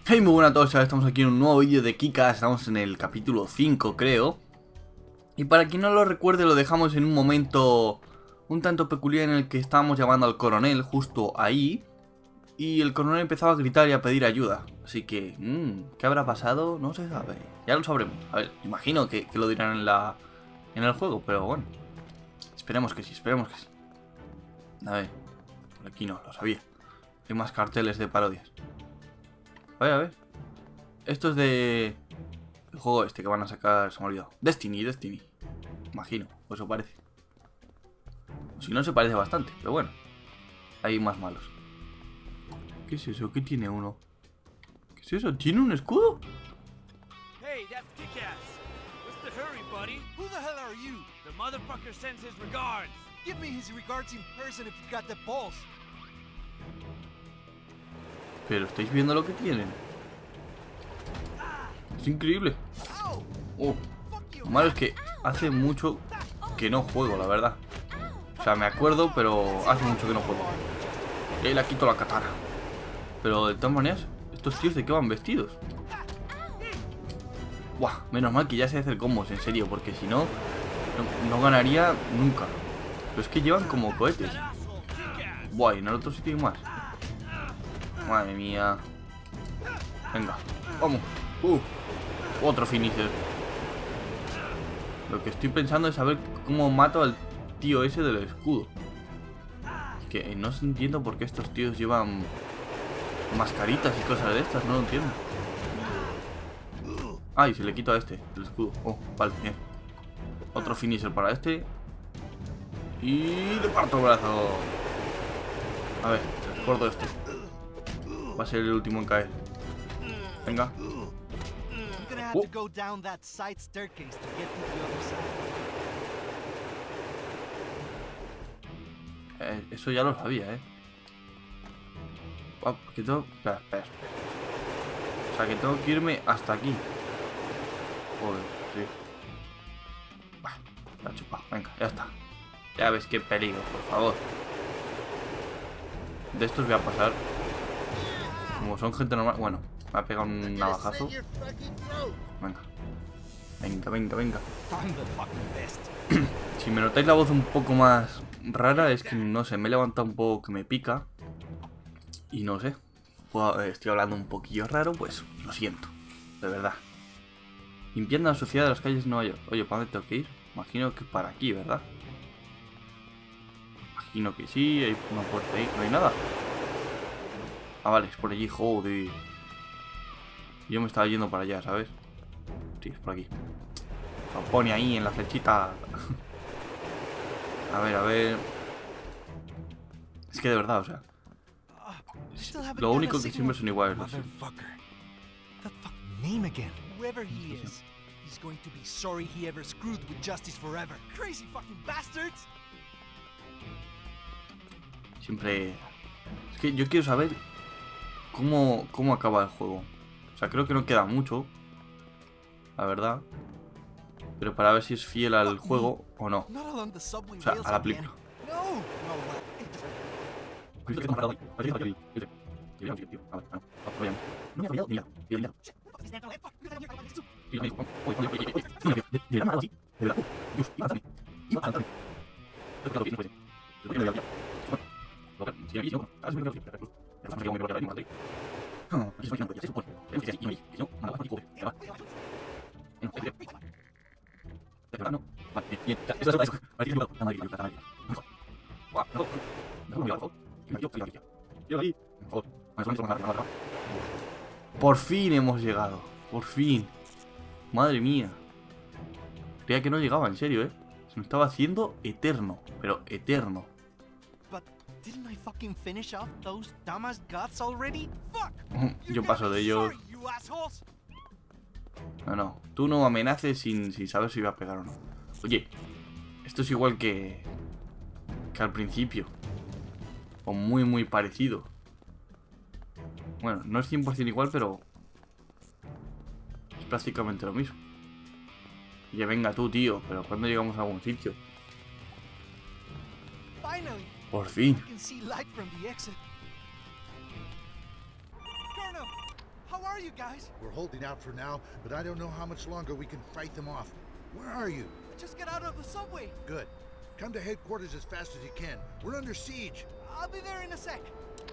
Hey, muy buenas a todos, estamos aquí en un nuevo vídeo de Kikas, estamos en el capítulo 5 creo. Y para quien no lo recuerde, lo dejamos en un momento un tanto peculiar en el que estábamos llamando al coronel justo ahí. Y el coronel empezaba a gritar y a pedir ayuda. Así que, ¿qué habrá pasado? No se sabe, ya lo sabremos. A ver, imagino que lo dirán en el juego, pero bueno. Esperemos que sí, esperemos que sí. A ver, por aquí no, lo sabía. Hay más carteles de parodias. A ver. Esto es de... el juego este que van a sacar, se me ha olvidado. Destiny. Imagino, o eso parece. O si no, se parece bastante, pero bueno. Hay más malos. ¿Qué es eso? ¿Qué tiene uno? ¿Qué es eso? ¿Tiene un escudo? Hey, that's Kick-Ass. What's the hurry, buddy? Who the hell are you? The motherfucker sends his regards. Give me his regards in person if you got the balls. Pero estáis viendo lo que tienen. Es increíble. Lo malo es que hace mucho que no juego, la verdad. O sea, me acuerdo, pero hace mucho que no juego. Y ahí le quito la katana. Pero de todas maneras, estos tíos de qué van vestidos. Buah, menos mal que ya sé hacer combos, en serio, porque si no, no ganaría nunca. Pero es que llevan como cohetes. Buah, y en el otro sitio hay más. Madre mía. Venga, vamos. Otro finisher. Lo que estoy pensando es saber cómo mato al tío ese del escudo. Que no entiendo por qué estos tíos llevan mascaritas y cosas de estas, no lo entiendo. Ah, y se le quito a este, el escudo. Oh, vale, bien. Otro finisher para este. Y le parto el brazo. A ver, recuerdo este. Va a ser el último en caer. Venga. You're gonna have to go down that side staircase to get to the other side. Eso ya lo sabía, que tengo... Espera. O sea, que tengo que irme hasta aquí. Joder, sí. Bah, la chupa. Venga, ya está. Ya ves qué peligro, por favor. De estos voy a pasar. Como son gente normal... Bueno, me ha pegado un navajazo. Venga. I'm the fucking best. Si me notáis la voz un poco más rara, es que no sé, me he levantado un poco que me pica. Y no sé, estoy hablando un poquillo raro, pues lo siento, de verdad. Limpiando la suciedad de las calles de Nueva York. Oye, ¿para dónde tengo que ir? Imagino que para aquí, ¿verdad? Imagino que sí, hay una puerta ahí, no hay nada. Ah, vale, es por allí, joder. Yo me estaba yendo para allá, ¿sabes? Sí, es por aquí. Lo pone ahí en la flechita. A ver. Es que de verdad, o sea, lo único que siempre son iguales los Motherfucker. That fucking name again. Whoever he is, he's going to be sorry he ever screwed with Justice forever. Crazy fucking bastards. siempre... Es que yo quiero saber cómo acaba el juego. O sea, creo que no queda mucho, la verdad. Pero para ver si es fiel al juego o no. Not along the subway O sea, rails a la again. película. No. Por fin hemos llegado. Por fin. Madre mía. Creía que no llegaba, en serio, Se me estaba haciendo eterno. Pero eterno. But didn't I fucking finish off those dumbass guts already? Fuck. Yo paso de ellos. Sorry, you assholes. No. Tú no amenaces sin saber si voy a pegar o no. Oye, esto es igual que al principio. O muy parecido. Bueno, no es 100% igual, pero es prácticamente lo mismo. Oye, venga tú, tío. Pero ¿cuándo llegamos a algún sitio? Finally, Por fin. you can see light from the exit. Colonel, how How are you guys? We're holding out for now, but I don't know how much longer we can fight them off. Where are you? Just get out of the subway. Good. Come to headquarters as fast as you can. We're under siege. I'll be there in a sec.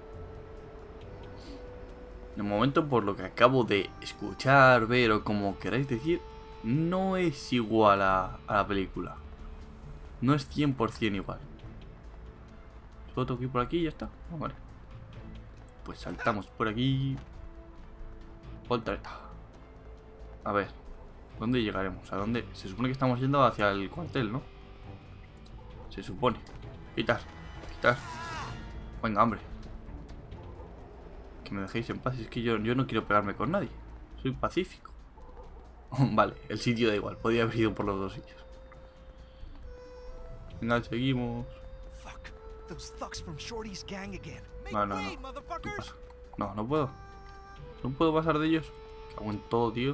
De momento, por lo que acabo de escuchar, ver o como queráis decir, no es igual a la película. No es 100% igual. Solo tengo que ir por aquí y ya está. Ah, vale. Pues saltamos por aquí. Voltereta. A ver, ¿dónde llegaremos? ¿A dónde? Se supone que estamos yendo hacia el cuartel, ¿no? Se supone. Quitar, quitar. Venga, hombre. Que me dejéis en paz. Es que yo no quiero pegarme con nadie. Soy pacífico. Vale, el sitio da igual. Podía haber ido por los dos sitios. Venga, seguimos. Fuck. Those thugs from Shorty's gang again. Make No, no, way, no. ¿Qué motherfuckers. pasa? No, no puedo. No puedo pasar de ellos. Cago en todo, tío.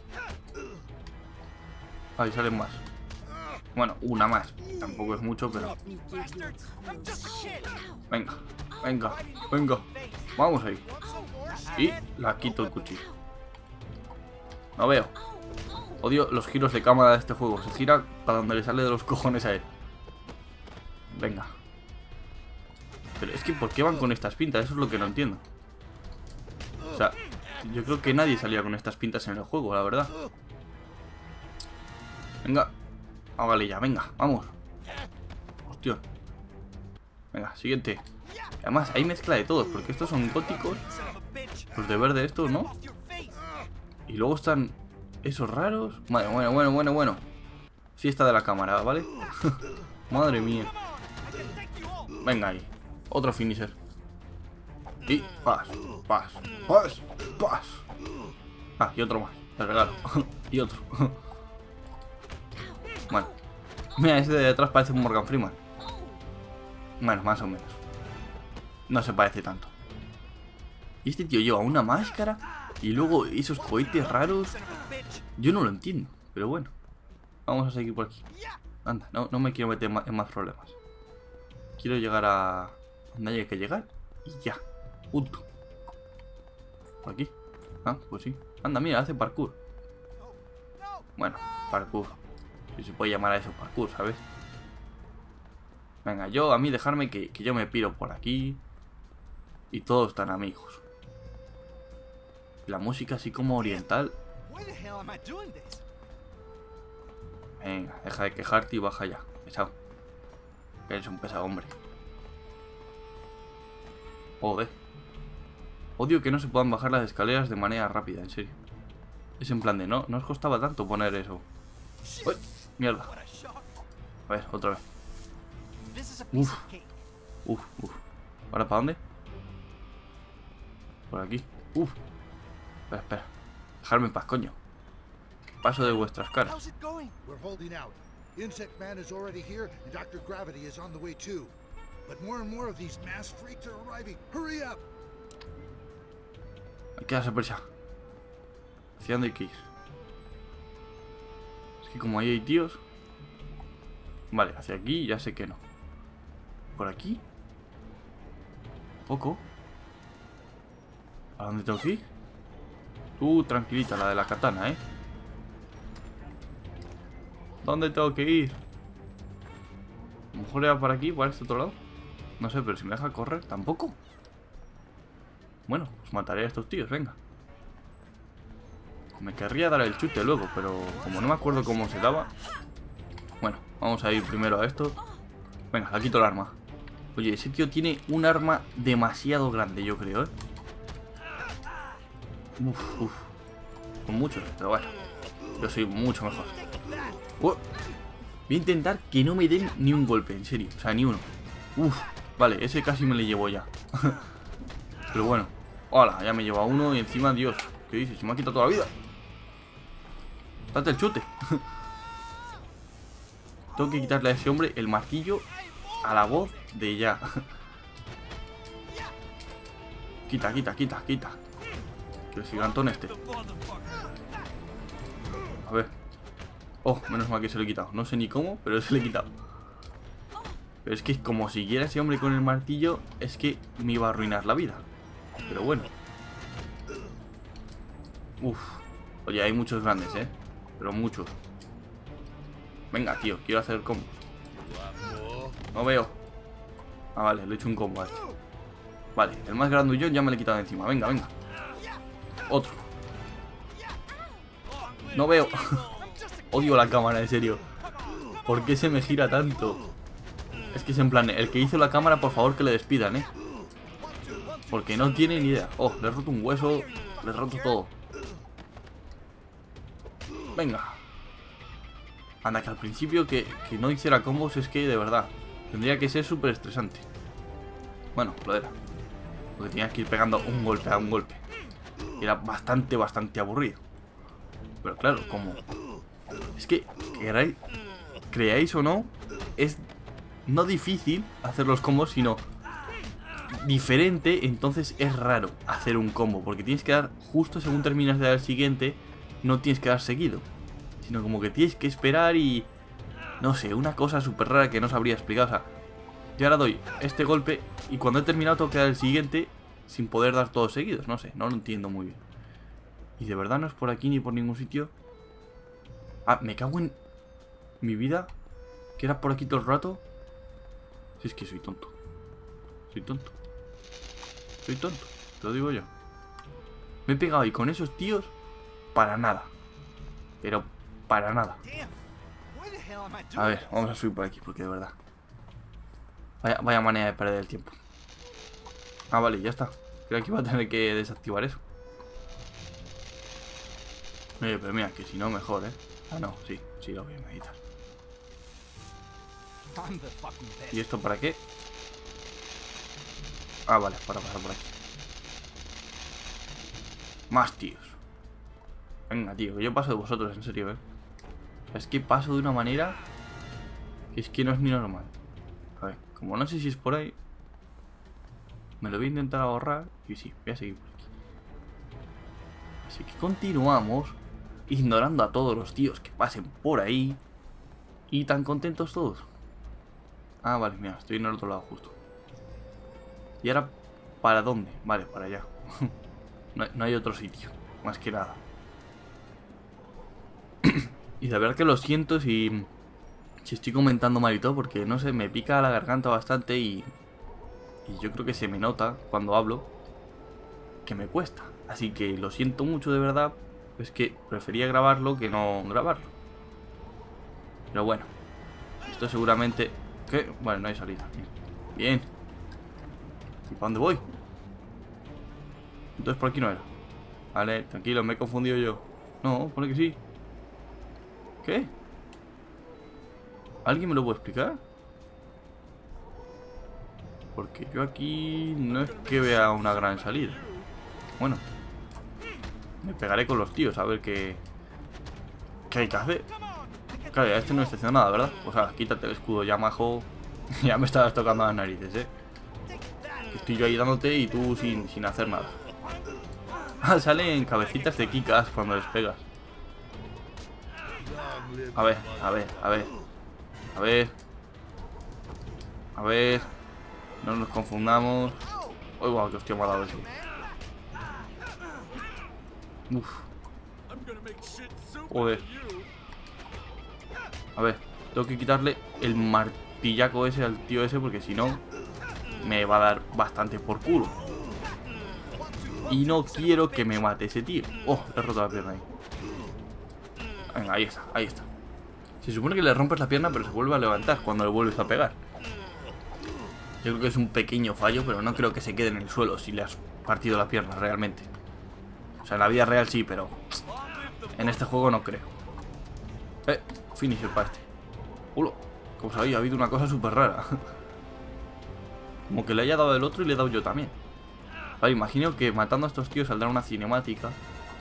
Ahí salen más. Bueno, una más. Tampoco es mucho, pero... Bastards. I'm just a kid. Venga, venga, venga. Vamos ahí. Y la quito el cuchillo. No veo. Odio los giros de cámara de este juego. Se gira para donde le sale de los cojones a él. Venga. Pero es que ¿por qué van con estas pintas? Eso es lo que no entiendo. O sea, yo creo que nadie salía con estas pintas en el juego, la verdad. Venga. Hágale ya, venga, vamos. Hostia. Venga, siguiente. Además, hay mezcla de todos, porque estos son góticos. Los de verde estos, ¿no? Y luego están esos raros. Bueno. Fiesta de la cámara, ¿vale? Madre mía. Venga ahí. Otro finisher. Y pas. Ah, y otro más. Te regalo. Y otro. Bueno. Mira, ese de detrás parece un Morgan Freeman. Bueno, más o menos. No se parece tanto. Y este tío lleva una máscara y luego esos cohetes raros. Yo no lo entiendo, pero bueno. Vamos a seguir por aquí. Anda, no me quiero meter en más problemas. Quiero llegar a donde haya que llegar y ya. Punto. ¿Por aquí? Ah, pues sí. Anda, mira, hace parkour. Bueno, parkour. Si se puede llamar a eso parkour, ¿sabes? Venga, a mí dejarme que yo me piro por aquí. Y todos están amigos. La música así como oriental. Why the hell am I doing this? Venga, deja de quejarte y baja ya. Pesado. Eres un pesado, hombre. Joder. Odio que no se puedan bajar las escaleras de manera rápida, en serio. Es en plan de no os costaba tanto poner eso. ¡Uy! Mierda. What a shock. A ver, otra vez. This is a piece of cake. Uf. ¿Ahora para dónde? Por aquí. Uf. Espera. Dejadme en paz, coño. Paso de vuestras caras. How's it going? We're holding out. Insect Man is already here, and Dr. Gravity is on the way too. But more and more of these mass freaks are arriving. Hurry up! Hay que darse prisa. ¿Hacia dónde hay que ir? Es que como ahí hay tíos. Vale, hacia aquí ya sé que no. ¿Por aquí? Poco. ¿A dónde tengo que ir? Tú tranquilita, la de la katana, ¿eh? ¿Dónde tengo que ir? A lo mejor era por aquí, por este otro lado. No sé, pero si me deja correr, tampoco. Bueno, pues mataré a estos tíos, venga. Me querría dar el chute luego, pero como no me acuerdo cómo se daba. Bueno, vamos a ir primero a esto. Venga, le quito el arma. Oye, ese tío tiene un arma demasiado grande, yo creo, ¿eh? Uf. Con muchos, pero bueno. Yo soy mucho mejor. Voy a intentar que no me den ni un golpe, en serio. O sea, ni uno. Vale, ese casi me le llevo ya. Pero bueno. Hola, ya me lleva uno y encima, Dios. ¿Qué dices? Se me ha quitado toda la vida. Date el chute. Tengo que quitarle a ese hombre el martillo a la voz de ya. Quita. Que el gigantón este. A ver. Oh, menos mal que se lo he quitado. No sé ni cómo, pero se lo he quitado. Pero es que como siguiera ese hombre con el martillo, es que me iba a arruinar la vida. Pero bueno. Uf. Oye, hay muchos grandes, pero muchos. Venga, tío, quiero hacer combos. No veo. Ah, vale, le he hecho un combo a este. Vale, el más grandullón ya me lo he quitado de encima. Venga, venga. Otro. No veo. Odio la cámara, en serio. ¿Por qué se me gira tanto? Es que es en plan, el que hizo la cámara, por favor que le despidan, porque no tiene ni idea. Oh, le he roto un hueso. Le he roto todo. Venga. Anda, que al principio que no hiciera combos es que, de verdad, tendría que ser súper estresante. Bueno, lo era. Porque tenías que ir pegando un golpe a un golpe. Y era bastante aburrido. Pero claro, como... Es que, creáis o no, es no difícil hacer los combos, sino diferente. Entonces es raro hacer un combo, porque tienes que dar justo según terminas de dar el siguiente. No tienes que dar seguido, sino como que tienes que esperar y... No sé, una cosa súper rara que no sabría explicar. O sea, yo ahora doy este golpe y cuando he terminado tengo que dar el siguiente sin poder dar todos seguidos. No sé, no lo entiendo muy bien. Y de verdad no es por aquí ni por ningún sitio. Ah, me cago en mi vida. ¿Que era por aquí todo el rato? Si es que soy tonto. Soy tonto. Soy tonto, te lo digo yo. Me he pegado ahí con esos tíos para nada. Pero para nada. A ver, vamos a subir por aquí porque de verdad. Vaya manera de perder el tiempo. Ah, vale, ya está. Creo que iba a tener que desactivar eso. Pero mira, que si no, mejor, Ah, no, sí, lo voy a meditar. ¿Y esto para qué? Ah, vale, para pasar por aquí. Más tíos. Venga, tío, que yo paso de vosotros, en serio, Es que paso de una manera que es que no es ni normal. A ver, como no sé si es por ahí, me lo voy a intentar ahorrar. Y sí, voy a seguir por aquí. Así que continuamos ignorando a todos los tíos que pasen por ahí. Y tan contentos todos. Ah, vale, mira, estoy en el otro lado justo. ¿Y ahora para dónde? Vale, para allá. No hay otro sitio, más que nada. Y de verdad que lo siento si estoy comentando mal y todo, porque no sé, me pica la garganta bastante y yo creo que se me nota cuando hablo que me cuesta. Así que lo siento mucho de verdad, es que prefería grabarlo que no grabarlo. Pero bueno, esto seguramente... ¿Qué? Bueno, no hay salida. Bien. ¿Y para dónde voy? Entonces por aquí no era. Vale, tranquilo, me he confundido yo. No, pone que sí. ¿Qué? ¿Alguien me lo puede explicar? Porque yo aquí no es que vea una gran salida. Bueno, me pegaré con los tíos a ver qué hay que hacer. Claro, ya este no está haciendo nada, ¿verdad? O sea, quítate el escudo ya, majo. Ya me estabas tocando las narices, Que estoy yo ahí dándote y tú sin hacer nada. Ah, salen cabecitas de Kikas cuando les pegas. A ver. No nos confundamos. Uy, guau, que hostia me ha dado eso. Uf. Joder. A ver, tengo que quitarle el martillaco ese al tío ese, porque si no me va a dar bastante por culo. Y no quiero que me mate ese tío. Oh, le he roto la pierna ahí. Venga, ahí está. Se supone que le rompes la pierna, pero se vuelve a levantar cuando le vuelves a pegar. Yo creo que es un pequeño fallo, pero no creo que se quede en el suelo si le has partido la pierna realmente. O sea, en la vida real sí, pero en este juego no creo. Finisher para este. Ulo, como sabéis, ha habido una cosa súper rara. Como que le haya dado el otro y le he dado yo también. Vale, imagino que matando a estos tíos saldrá una cinemática.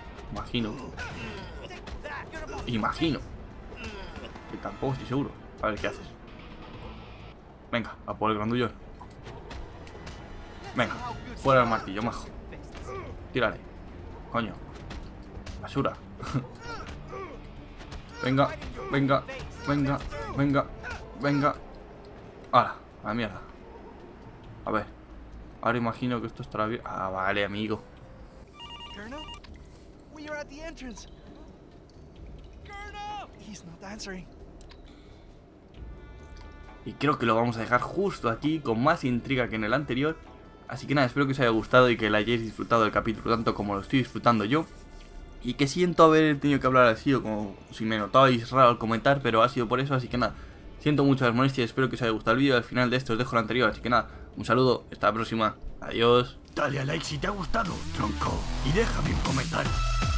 Imagino. Que tampoco estoy seguro. A ver, ¿qué haces? Venga, a por el grandullón. Venga, fuera el martillo, majo. Tírale. Coño. Basura. Venga. ¡Hala! A la mierda. A ver. Ahora imagino que esto estará bien. Ah, vale, amigo. We are at the entrance. Colonel! He's not answering. Y creo que lo vamos a dejar justo aquí, con más intriga que en el anterior. Así que nada, espero que os haya gustado y que la hayáis disfrutado del capítulo tanto como lo estoy disfrutando yo. Y que siento haber tenido que hablar así, o como si me notabais raro al comentar, pero ha sido por eso, así que nada. Siento mucho las molestias, espero que os haya gustado el vídeo. Al final de esto os dejo el anterior, así que nada, un saludo, hasta la próxima. Adiós. Dale a like si te ha gustado, tronco, y déjame un comentario.